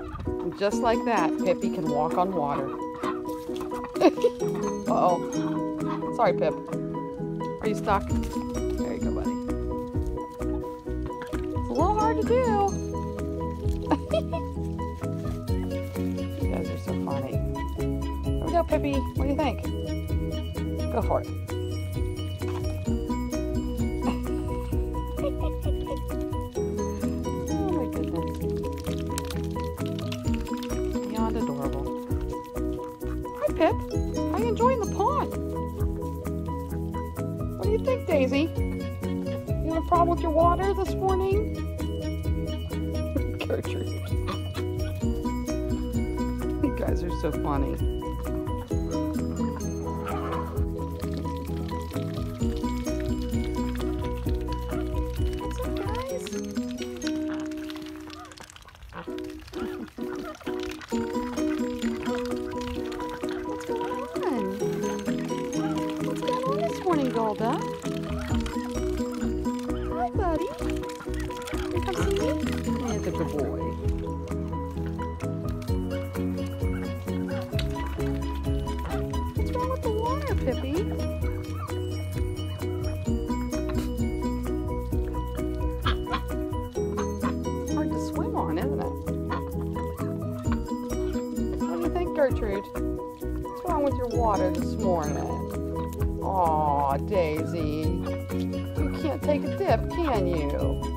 And just like that, Pippi can walk on water. Uh-oh. Sorry, Pip. Are you stuck? There you go, buddy. It's a little hard to do. You guys are so funny. Here we go, Pippi. What do you think? Go for it. Oh my goodness. Beyond adorable. Hi, Pip. How are you enjoying the pond? What do you think, Daisy? You have a problem with your water this morning? Gertrude. You guys are so funny. What's up, guys? What's going on? What's going on this morning, Golda? Hi, buddy. You come see me? Yeah, it's a good boy. What's wrong with the water, Pippi? Hard to swim on, isn't it? What do you think, Gertrude? What's wrong with your water this morning? Aw, Daisy. You can't take a dip, can you?